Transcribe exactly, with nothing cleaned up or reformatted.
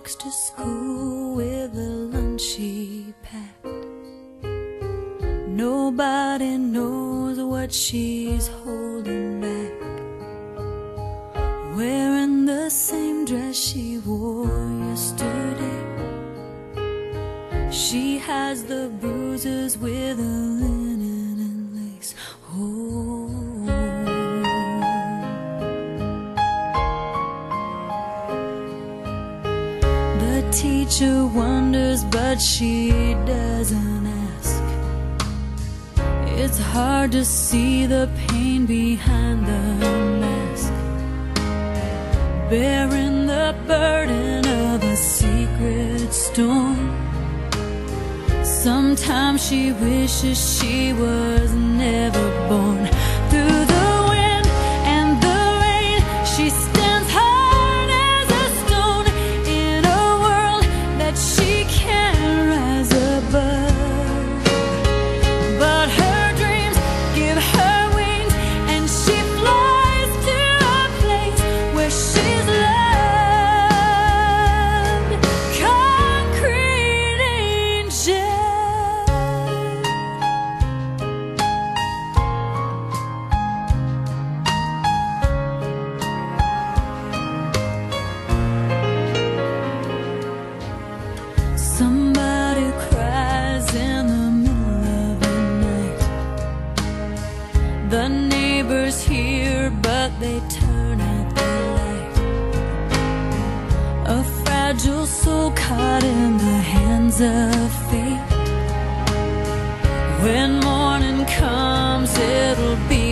walks to school with the lunch she packed. Nobody knows what she's holding back, wearing the same dress she wore yesterday. She has the bruises with a linen and lace. Oh. The teacher wonders, but she doesn't ask. It's hard to see the pain behind the mask, bearing the burden of a secret storm. Sometimes she wishes she was never born. Through the wind and the rain, she stands hard as a stone in a world that she can't rise above. But her dreams give her wings, and she flies to a place where she's loved. Concrete angel. Somebody cries in the middle of the night. The neighbors hear, but they turn out the light. A fragile soul caught in the hands of fate. When morning comes, it'll be